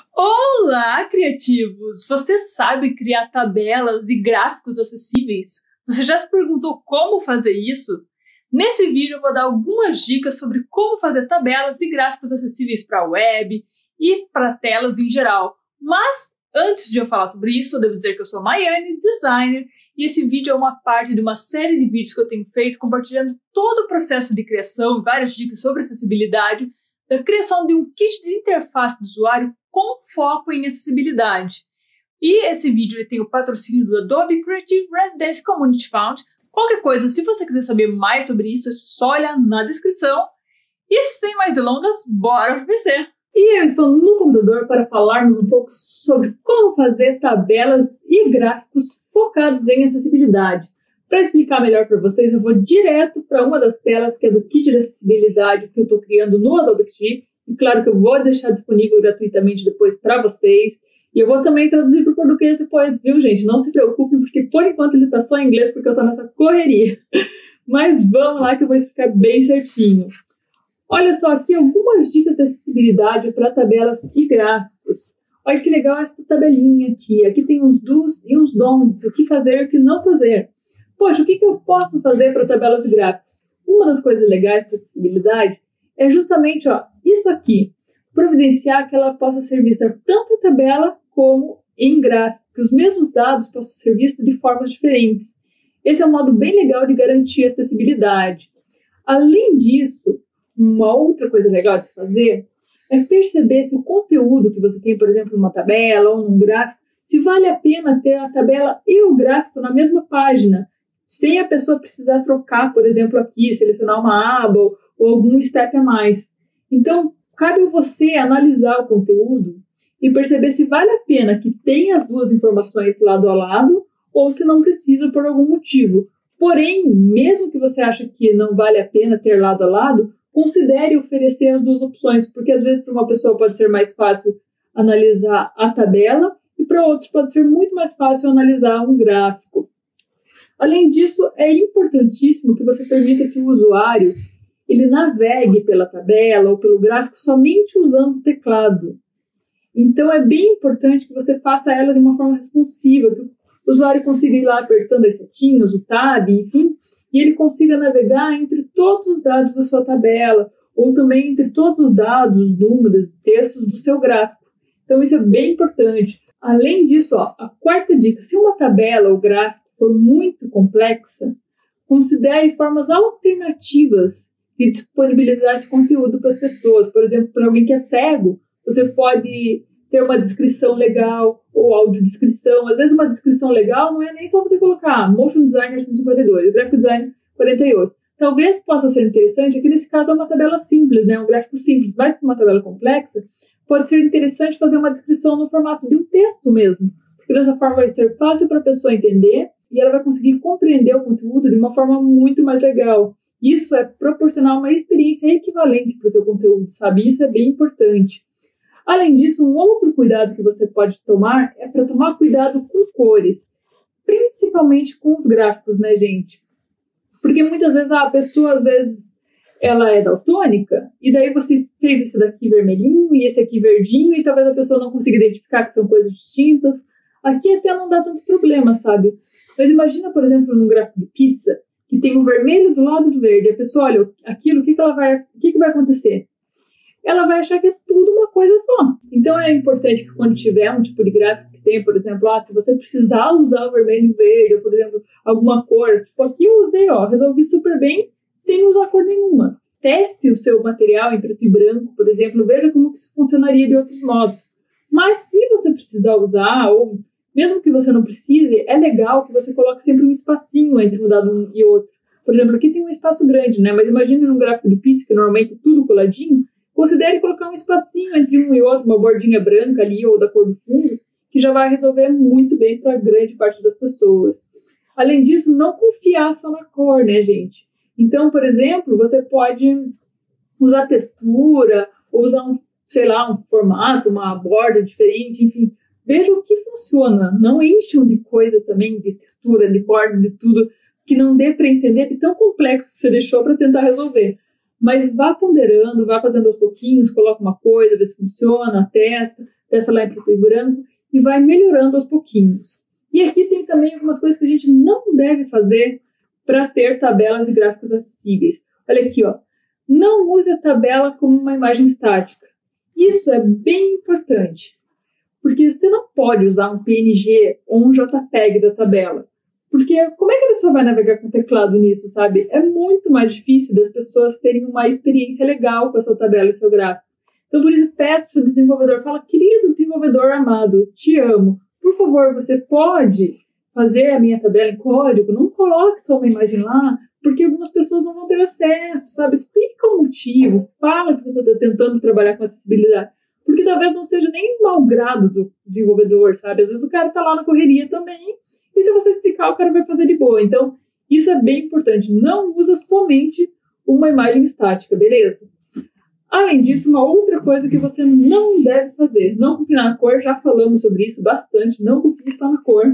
Olá, criativos! Você sabe criar tabelas e gráficos acessíveis? Você já se perguntou como fazer isso? Nesse vídeo eu vou dar algumas dicas sobre como fazer tabelas e gráficos acessíveis para a web e para telas em geral. Mas antes de eu falar sobre isso, eu devo dizer que eu sou a Maiane, designer, e esse vídeo é uma parte de uma série de vídeos que eu tenho feito compartilhando todo o processo de criação e várias dicas sobre acessibilidade, da criação de um kit de interface do usuário com foco em acessibilidade. E esse vídeo ele tem o patrocínio do Adobe Creative Residence Community Fund. Qualquer coisa, se você quiser saber mais sobre isso, é só olhar na descrição. E sem mais delongas, bora pro PC! E eu estou no computador para falarmos um pouco sobre como fazer tabelas e gráficos focados em acessibilidade. Para explicar melhor para vocês, eu vou direto para uma das telas que é do kit de acessibilidade que eu estou criando no Adobe XD. E claro que eu vou deixar disponível gratuitamente depois para vocês. E eu vou também traduzir para o português depois, viu, gente? Não se preocupem, porque por enquanto ele está só em inglês, porque eu estou nessa correria. Mas vamos lá que eu vou explicar bem certinho. Olha só, aqui algumas dicas de acessibilidade para tabelas e gráficos. Olha que legal essa tabelinha aqui. Aqui tem uns do's e uns don'ts, o que fazer e o que não fazer. Poxa, o que eu posso fazer para tabelas e gráficos? Uma das coisas legais para acessibilidade é justamente isso aqui. Providenciar que ela possa ser vista tanto em tabela como em gráfico. Que os mesmos dados possam ser vistos de formas diferentes. Esse é um modo bem legal de garantir a acessibilidade. Além disso, uma outra coisa legal de se fazer é perceber se o conteúdo que você tem, por exemplo, numa tabela ou num gráfico, se vale a pena ter a tabela e o gráfico na mesma página, sem a pessoa precisar trocar, por exemplo, aqui, selecionar uma aba ou algum step a mais. Então, cabe a você analisar o conteúdo e perceber se vale a pena que tenha as duas informações lado a lado ou se não precisa por algum motivo. Porém, mesmo que você ache que não vale a pena ter lado a lado, considere oferecer as duas opções, porque às vezes para uma pessoa pode ser mais fácil analisar a tabela e para outros pode ser muito mais fácil analisar um gráfico. Além disso, é importantíssimo que você permita que o usuário ele navegue pela tabela ou pelo gráfico somente usando o teclado. Então, é bem importante que você faça ela de uma forma responsiva, que o usuário consiga ir lá apertando as setinhas, o tab, enfim, e ele consiga navegar entre todos os dados da sua tabela, ou também entre todos os dados, números, textos do seu gráfico. Então, isso é bem importante. Além disso, a quarta dica, se uma tabela ou gráfico for muito complexa, considere formas alternativas de disponibilizar esse conteúdo para as pessoas. Por exemplo, para alguém que é cego, você pode ter uma descrição legal ou audiodescrição. Às vezes uma descrição legal não é nem só você colocar Motion Designer 152, Graphic Designer 48. Talvez possa ser interessante, aqui nesse caso é uma tabela simples, né? Um gráfico simples, mas com uma tabela complexa, pode ser interessante fazer uma descrição no formato de um texto mesmo, porque dessa forma vai ser fácil para a pessoa entender e ela vai conseguir compreender o conteúdo de uma forma muito mais legal. Isso é proporcionar uma experiência equivalente para o seu conteúdo, sabe? Isso é bem importante. Além disso, um outro cuidado que você pode tomar é para tomar cuidado com cores, principalmente com os gráficos, né, gente? Porque muitas vezes a pessoa, às vezes, ela é daltônica, e daí você fez esse daqui vermelhinho e esse aqui verdinho, e talvez a pessoa não consiga identificar que são coisas distintas. Aqui até não dá tanto problema, sabe? Mas imagina, por exemplo, num gráfico de pizza, que tem o vermelho do lado do verde, e a pessoa olha aquilo, o que vai acontecer? Ela vai achar que é tudo uma coisa só. Então é importante que quando tiver um tipo de gráfico que tem, por exemplo, se você precisar usar o vermelho e o verde, ou por exemplo, alguma cor, tipo aqui eu usei, resolvi super bem sem usar cor nenhuma. Teste o seu material em preto e branco, por exemplo, veja como que isso funcionaria de outros modos. Mas se você precisar usar, ou mesmo que você não precise, é legal que você coloque sempre um espacinho entre um dado e outro. Por exemplo, aqui tem um espaço grande, né? Mas imagine num gráfico de pizza, que normalmente é tudo coladinho, considere colocar um espacinho entre um e outro, uma bordinha branca ali ou da cor do fundo, que já vai resolver muito bem para a grande parte das pessoas. Além disso, não confiar só na cor, né, gente? Então, por exemplo, você pode usar textura, ou usar um formato, uma borda diferente, enfim. Veja o que funciona. Não encham de coisa também, de textura, de borda, de tudo, que não dê para entender de tão complexo que você deixou para tentar resolver. mas vá ponderando, vá fazendo aos pouquinhos, coloca uma coisa, vê se funciona, testa lá em preto e branco e vai melhorando aos pouquinhos. E aqui tem também algumas coisas que a gente não deve fazer para ter tabelas e gráficos acessíveis. Olha aqui, ó. Não use a tabela como uma imagem estática. Isso é bem importante, porque você não pode usar um PNG ou um JPEG da tabela. Porque como é que a pessoa vai navegar com o teclado nisso, sabe? É muito mais difícil das pessoas terem uma experiência legal com a sua tabela e seu gráfico. Então, por isso, peço para o desenvolvedor, fala, querido desenvolvedor amado, te amo. Por favor, você pode fazer a minha tabela em código? Não coloque só uma imagem lá, porque algumas pessoas não vão ter acesso, sabe? Explica o motivo, fala que você está tentando trabalhar com acessibilidade. Porque talvez não seja nem mau grado do desenvolvedor, sabe? Às vezes o cara está lá na correria também, e se você explicar, o cara vai fazer de boa. Então, isso é bem importante. Não usa somente uma imagem estática, beleza? Além disso, uma outra coisa que você não deve fazer, não confiar na cor, já falamos sobre isso bastante, não confie só na cor.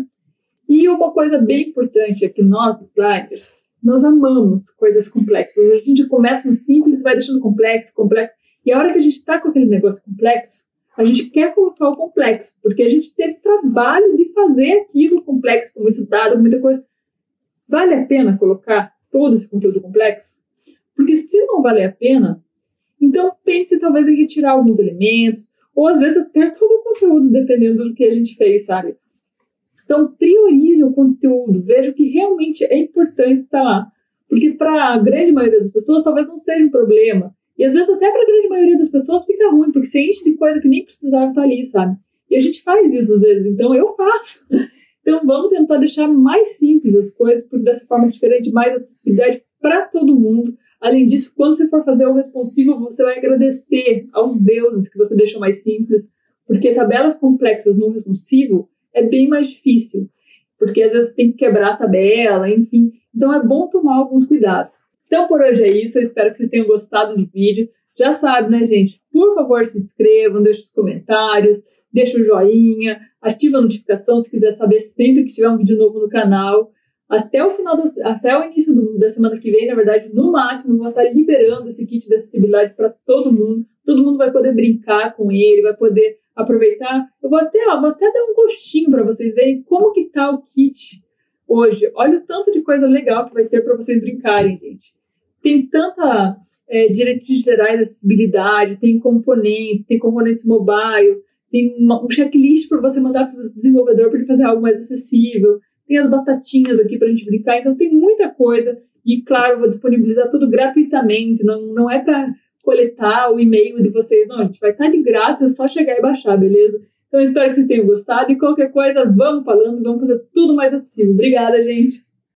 E uma coisa bem importante é que nós, designers, nós amamos coisas complexas. A gente começa no simples e vai deixando complexo, e a hora que a gente está com aquele negócio complexo, a gente quer colocar o complexo, porque a gente teve trabalho de fazer aquilo complexo, com muito dado, com muita coisa. Vale a pena colocar todo esse conteúdo complexo? Porque se não vale a pena, então pense talvez em retirar alguns elementos, ou às vezes até todo o conteúdo, dependendo do que a gente fez, sabe? Então priorize o conteúdo, veja o que realmente é importante estar lá. Porque para a grande maioria das pessoas talvez não seja um problema. E às vezes até para a grande maioria das pessoas fica ruim, porque você enche de coisa que nem precisava estar ali, sabe? E a gente faz isso às vezes, então eu faço. Então vamos tentar deixar mais simples as coisas, porque dessa forma a gente garante mais acessibilidade para todo mundo. Além disso, quando você for fazer o responsivo, você vai agradecer aos deuses que você deixou mais simples, porque tabelas complexas no responsivo é bem mais difícil, porque às vezes tem que quebrar a tabela, enfim. Então é bom tomar alguns cuidados. Então por hoje é isso, eu espero que vocês tenham gostado do vídeo. Já sabe, né, gente? Por favor, se inscrevam, deixem os comentários, deixa o joinha, ativa a notificação se quiser saber sempre que tiver um vídeo novo no canal. Até o início da semana que vem, na verdade, no máximo, eu vou estar liberando esse kit de acessibilidade para todo mundo. Todo mundo vai poder brincar com ele, vai poder aproveitar. Eu vou até dar um gostinho para vocês verem como que tá o kit hoje. Olha o tanto de coisa legal que vai ter para vocês brincarem, gente. Tem tanta diretrizes gerais de acessibilidade, tem componentes mobile, tem um checklist para você mandar para o desenvolvedor para ele fazer algo mais acessível. Tem as batatinhas aqui para a gente brincar, então tem muita coisa. E, claro, eu vou disponibilizar tudo gratuitamente, não é para coletar o e-mail de vocês, não, a gente vai estar de graça, é só chegar e baixar, beleza? Então eu espero que vocês tenham gostado e qualquer coisa, vamos falando, vamos fazer tudo mais acessível. Obrigada, gente!